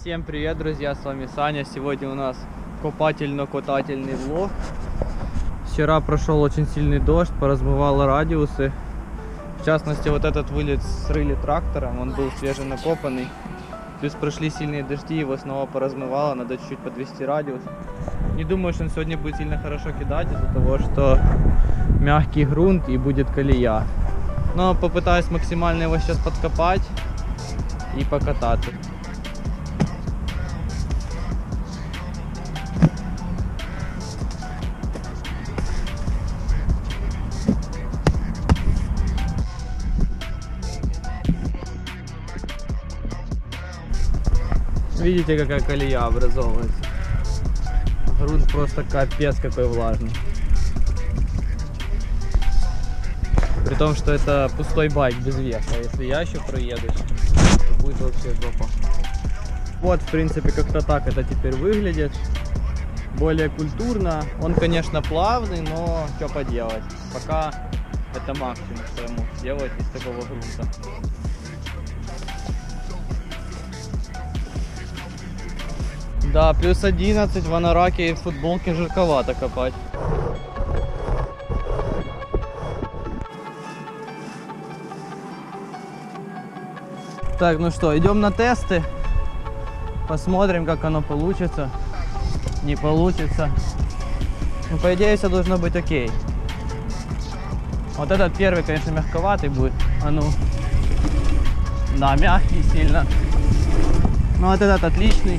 Всем привет, друзья, с вами Саня. Сегодня у нас копательно-катательный влог. Вчера прошел очень сильный дождь, поразмывало радиусы. В частности, вот этот вылет срыли трактором, он был свеженакопанный. Плюс прошли сильные дожди, его снова поразмывало, надо чуть-чуть подвести радиус. Не думаю, что он сегодня будет сильно хорошо кидать из-за того, что мягкий грунт и будет колея. Но попытаюсь максимально его сейчас подкопать и покататься. Видите, какая колея образовывается? Грунт просто капец какой влажный. При том, что это пустой байк без веса. Если я еще проеду, то будет вообще жопа. Вот, в принципе, как-то так это теперь выглядит. Более культурно. Он, конечно, плавный, но что поделать. Пока это максимум, что я мог сделать из такого грунта. Да, плюс 11 в анараке и в футболке жарковато копать. Так, ну что, идем на тесты. Посмотрим, как оно получится. Не получится. Ну, по идее, все должно быть окей. Вот этот первый, конечно, мягковатый будет. А ну. Да, мягкий сильно. Ну, вот этот отличный.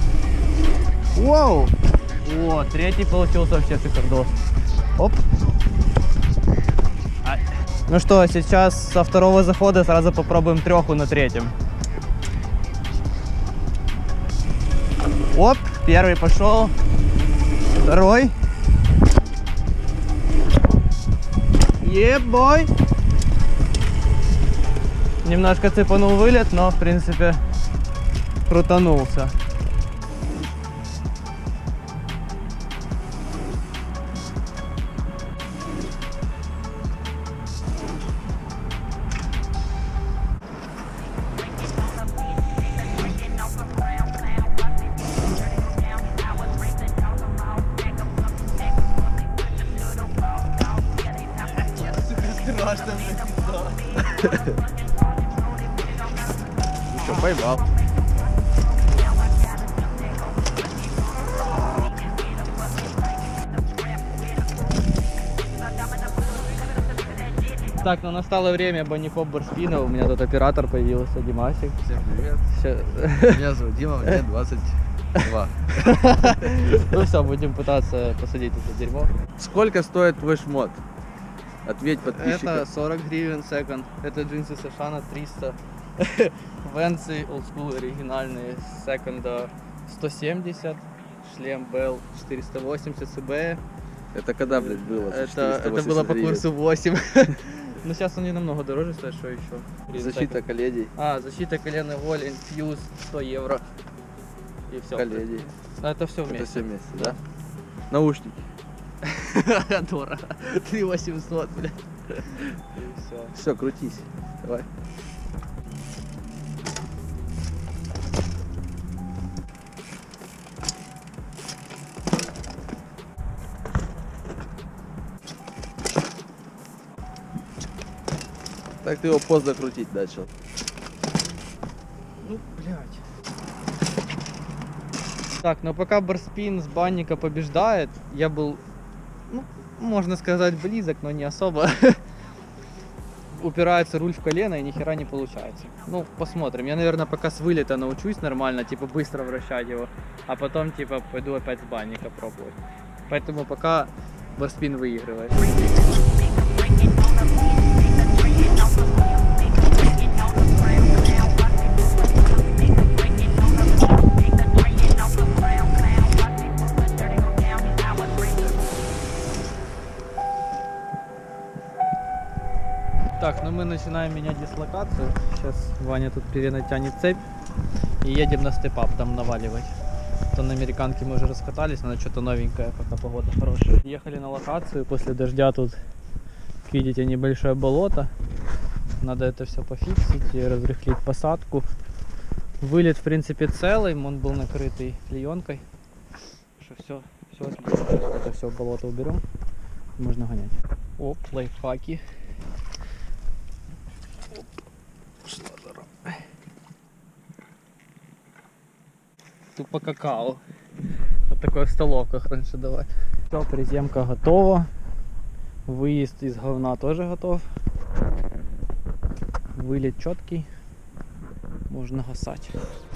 Воу! Вот, третий получился вообще шикардос. Оп! Ай. Ну что, сейчас со второго захода сразу попробуем треху на третьем. Оп! Первый пошел. Второй. Ебой! Немножко цепанул вылет, но в принципе крутанулся. Еще поймал. Так, ну настало время баникоп барспина. У меня тут оператор появился, Димасик. Всем привет. Меня зовут Дима, мне 22. Ну все, будем пытаться посадить это дерьмо. Сколько стоит твой шмот? Ответь подписчикам. Это 40 гривен секонд. Это джинсы Сашана 300. Венцы олдскул оригинальные секонда 170. Шлем Bell 480 CB. Это когда, блядь, было? Это было по курсу 8. Но сейчас он не намного дороже стоит, что еще. Защита коленей. Защита коленной воли, Infuse 100 евро. И все. Коленей. Это все вместе. Это все вместе, да? Наушники. Дорого. 3800, блядь. Все, крутись. Давай. Так ты его поздно крутить начал. Ну, блядь. Так, но пока барспин с банника побеждает, я был, ну, можно сказать, близок, но не особо. Упирается руль в колено и ни хера не получается. Ну, посмотрим. Я, наверное, пока с вылета научусь нормально, типа, быстро вращать его, а потом, типа, пойду опять с банника пробовать. Поэтому пока барспин выигрывает. Так, ну мы начинаем менять дислокацию. Сейчас Ваня тут перенатянет цепь и едем на степап там наваливать. То на американке мы уже раскатались, надо что-то новенькое, пока погода хорошая. Ехали на локацию, после дождя тут, как видите, небольшое болото. Надо это все пофиксить и разрыхлить посадку. Вылет, в принципе, целый, он был накрытый клеенкой. Что все отлично. Это все болото уберем, можно гонять. Оп, лайфхаки. Оп. Тупо какао. Вот такой в столовках раньше давать. Все, приземка готова. Выезд из говна тоже готов. Вылет четкий. Можно гасать.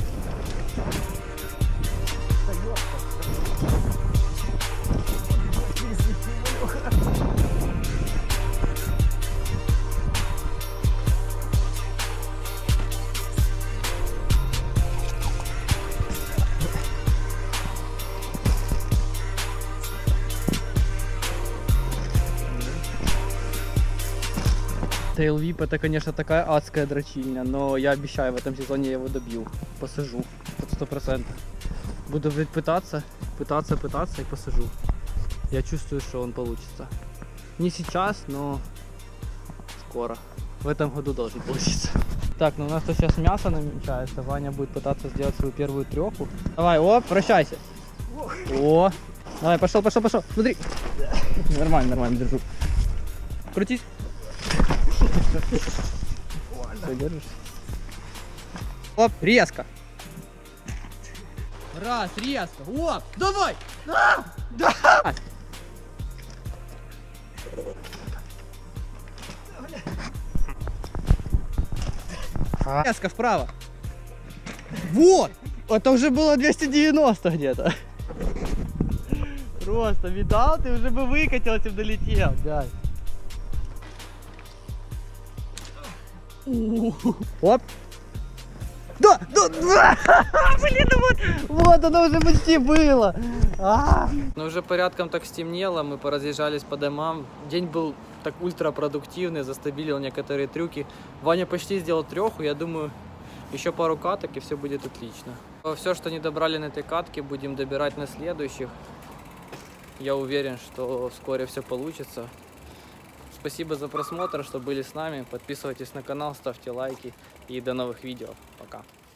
Тейлвип это, конечно, такая адская дрочильня, но я обещаю, в этом сезоне я его добью. Посажу. Под 100%. Буду пытаться и посажу. Я чувствую, что он получится. Не сейчас, но скоро. В этом году должен получиться. Так, ну у нас тут сейчас мясо намечается. Ваня будет пытаться сделать свою первую трёху. Давай, о, прощайся. О, давай, пошел. Смотри. Нормально, держу. Крутись. Все, держишь. Оп, резко. Раз, резко. Оп, давай. Да. Резко вправо. Вот. Это уже было 290 где-то. Просто, видал? Ты уже бы выкатился и долетел, дядь. Оп. Да! Блин, вот оно уже почти было. Ну уже порядком так стемнело, мы поразъезжались по домам. День был так ультрапродуктивный, застабилил некоторые трюки. Ваня почти сделал трёху, я думаю, еще пару каток и все будет отлично. Все, что не добрали на этой катке, будем добирать на следующих. Я уверен, что вскоре все получится. Спасибо за просмотр, что были с нами. Подписывайтесь на канал, ставьте лайки и до новых видео. Пока.